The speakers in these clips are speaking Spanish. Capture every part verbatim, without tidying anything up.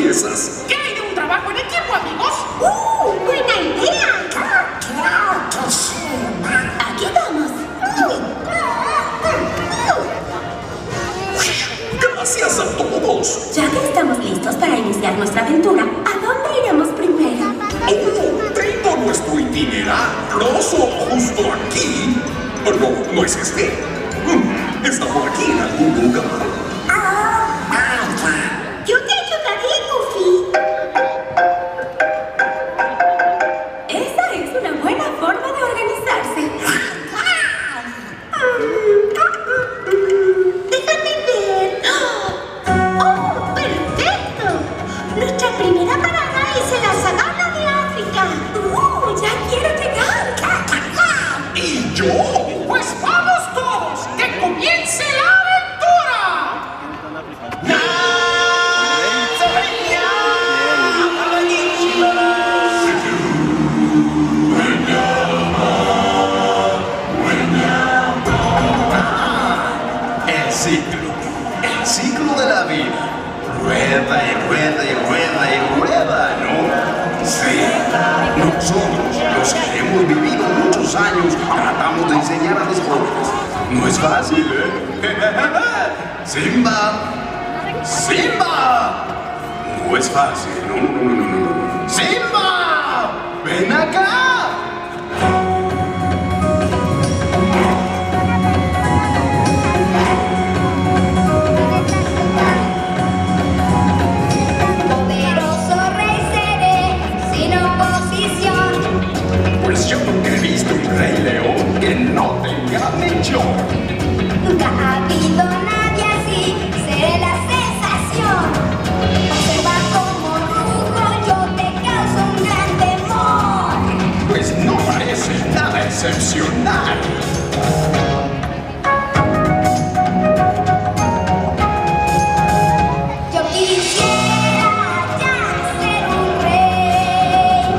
piezas. ¿Qué hay de un trabajo en equipo, amigos? ¡Uh! ¡Buena idea! ¡Claro que sí! Aquí vamos. Gracias a todos. Ya que estamos listos para iniciar nuestra aventura, ¿a dónde iremos primero? Oh, tengo nuestro itinerario justo aquí. Oh, no, no es este. Mm, Está por aquí en algún lugar. Yo te ayudaré, Goofy. Esa es una buena forma de organizarse. Déjame ver. ¡Oh, perfecto! Nuestra primera parada es en la sabana de África. ¡Uh, ya quiero llegar! ¿Y yo? Pues vamos todos, que comience la aventura. El ciclo, el ciclo de la vida. Rueda y rueda y rueda y rueda, ¿no? Sí, nosotros, los que hemos vivido muchos años, tratamos de enseñar a los jóvenes. No es fácil, ¿eh? ¡Simba! ¡Simba! No es fácil, no, no, no, no, no. ¡Simba! ¡Ven acá! Poderoso rey seré, sin oposición. Pues yo nunca he visto un rey león que no tenga mechón. Nunca ha habido nadie así, seré la sensación. Observa cómo rujo, yo te causo un gran temor. Pues no parece nada excepcional. Yo quisiera ya ser un rey.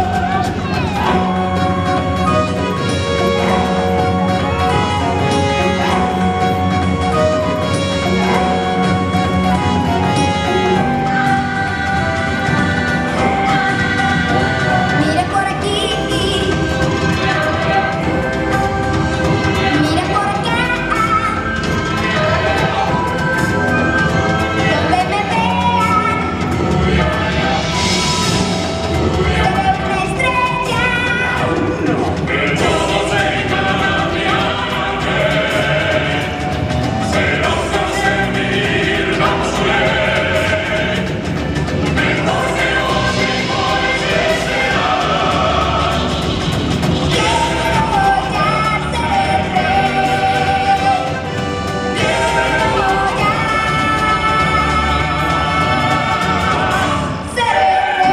Mira por aquí, mira por acá. Donde me vean, seré una estrella. Quiero ya ser rey. Quiero ya ser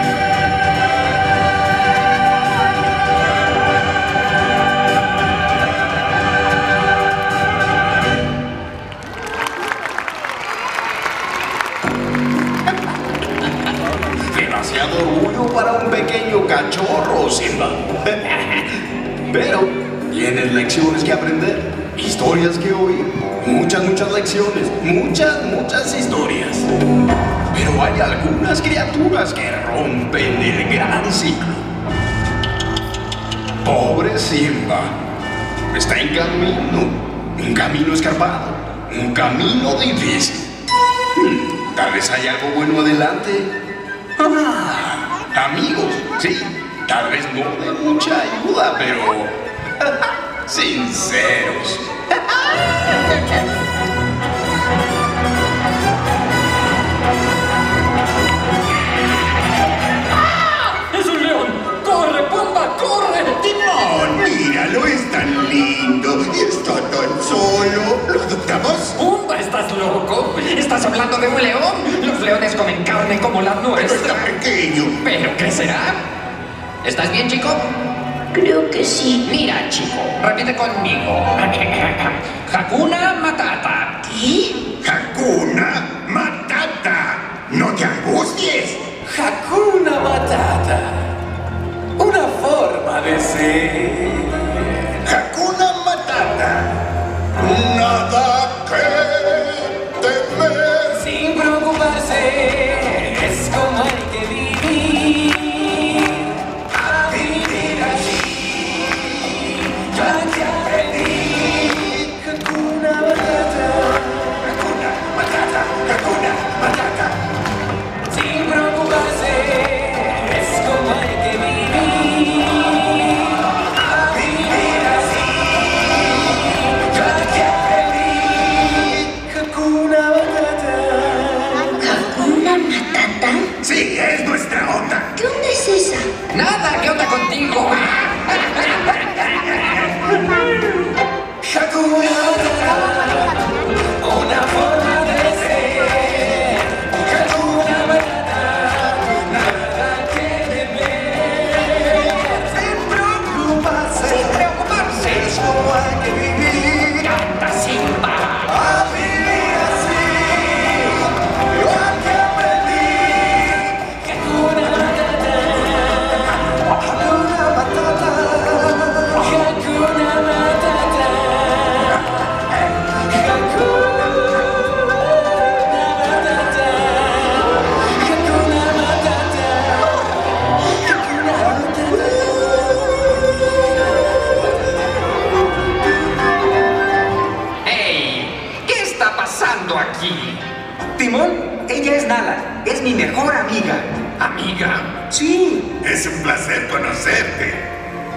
Demasiado orgullo para un pequeño cachorro, Simba. Pero tienes lecciones que aprender, historias que oír, muchas, muchas lecciones, muchas, muchas historias. Pero hay algunas criaturas que rompen el gran ciclo. Pobre Simba, está en camino, un camino escarpado, un camino difícil. Hmm, Tal vez hay algo bueno adelante. Ah, amigos, sí, tal vez no de mucha ayuda, pero sinceros. ¡Es un león! ¡Corre, Pumba, corre! ¡Timón! Míralo, es tan lindo y está tan solo. ¿Lo adoptamos? ¡Pumba, estás loco! ¿Estás hablando de un león? Los leones comen carne como la Pero está nuestra. pequeño. ¿Pero qué será? ¿Estás bien, chico? Creo que sí. Mira, chico, repite conmigo. Hakuna Matata. ¿Qué? Hakuna Matata. No te angusties. Hakuna Matata. Una forma de ser. Hakuna Matata. Nada que temer. Sin preocuparse, es como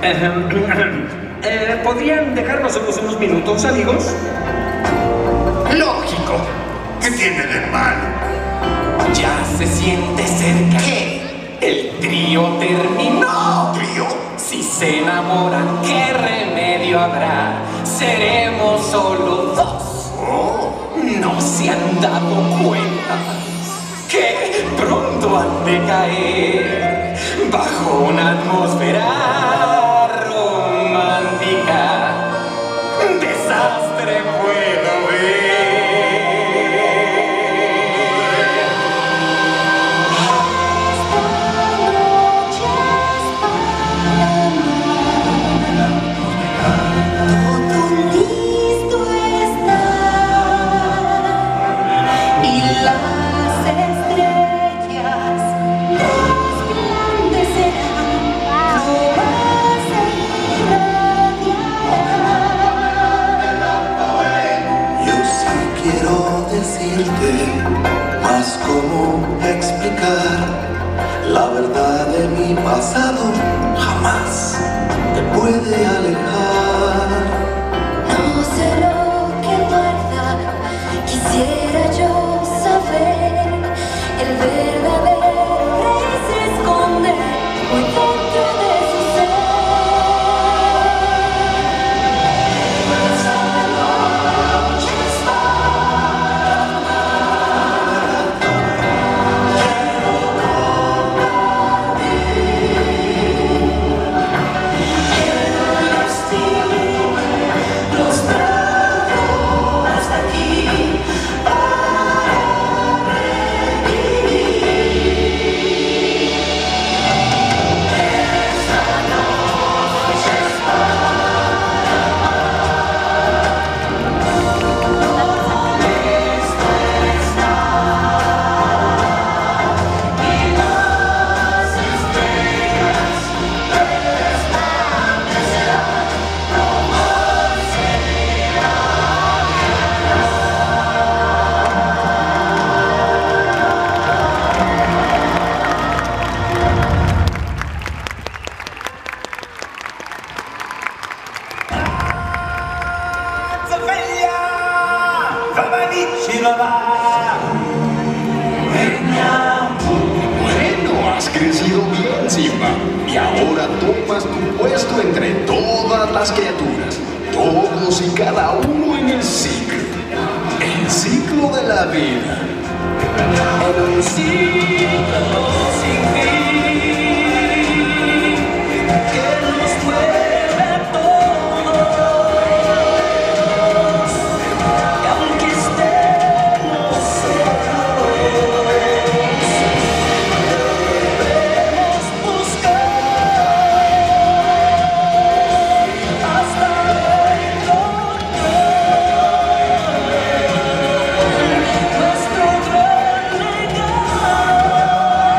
Eh, ¿Podrían dejarnos solos unos minutos, amigos? Lógico. ¿Qué tiene de malo? Ya se siente cerca. ¿Qué? El trío terminó. ¿Trío? Si se enamoran, ¿qué remedio habrá? Seremos solo dos. Oh. No se han dado cuenta que pronto han de caer bajo una atmósfera romántica. Desastre puedo ver. Más cómo explicar la verdad de mi pasado jamás te puede alejar. No sé lo que guarda, quisiera yo saber. El verdadero rey se esconde muy dentro de su ser. Bueno, has crecido bien, Simba. Y ahora tomas tu puesto entre todas las criaturas. Todos y cada uno en el ciclo. El ciclo de la vida. En un ciclo sin fin que nos mueve a todos. Y aunque estemos solos, debemos buscar hasta encontrar nuestro gran legado.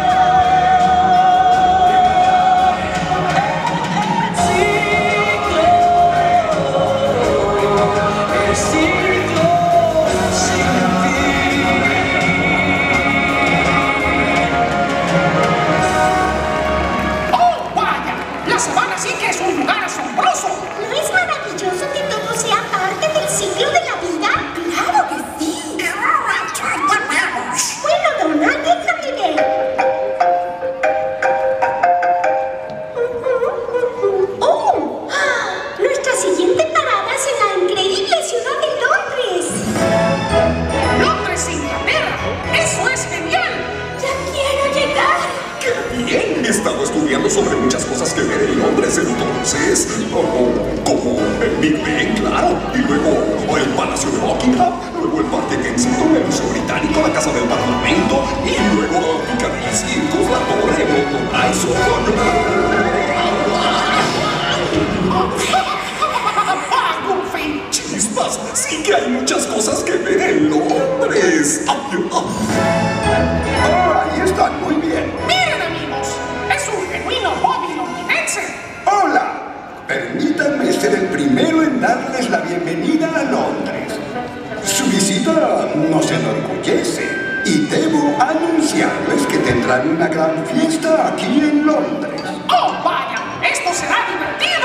El ciclo, el ciclo sin fin. ¡Oh, vaya! La sabana sí que es un lugar asombroso. ¿No es maravilloso que todo sea parte del ciclo de la vida? ¡Claro que sí! Bueno, Donald, déjame ver. ¡Oh! Nuestra siguiente parada es en la increíble ciudad de Londres. ¡Londres, Inglaterra! ¡Eso es genial! ¡Ya quiero llegar! ¡Qué bien! He estado estudiando sobre muchas cosas que ver en Londres, entonces. Oh, como el Big Ben, claro. Y luego el Palacio de Buckingham. Luego el Parque Kensington, el Museo Británico, la Casa del Parlamento. Y luego Piccadilly Circus, la Torre, London Eye, Goofy, chispas. Sí que hay muchas cosas que ver en Londres. Oh, ahí están, muy bien. Miren, amigos, es un genuino hobby londinense. Hola. Permítanme ser el primero en darles la bienvenida a Londres. Su visita nos enorgullece y debo anunciarles que tendrán una gran fiesta aquí en Londres. ¡Oh, vaya! ¡Esto será divertido!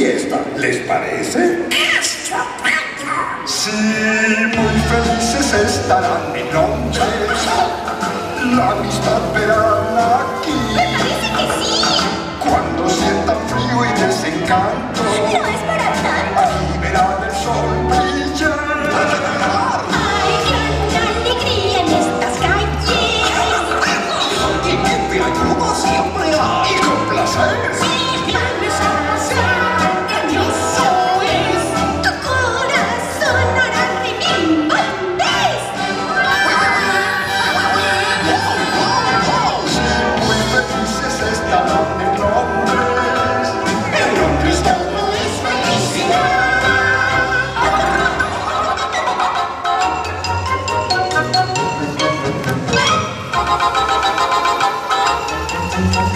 fiesta, ¿les parece? Sí, muy felices estarán en Londres. La amistad verán aquí. ¡Me parece que sí! Cuando sientan frío y desencanto, ¡No es para tanto! ahí verán el sol brillar. ¡Hay gran alegría en estas calles! Y que te ayuda siempre a... Y con placer. ¡Vamos a pasar! ¡Grandioso es! ¡Tu corazón hará remembrantes! Muy felices estarán en Londres. En Londres todo es felicidad.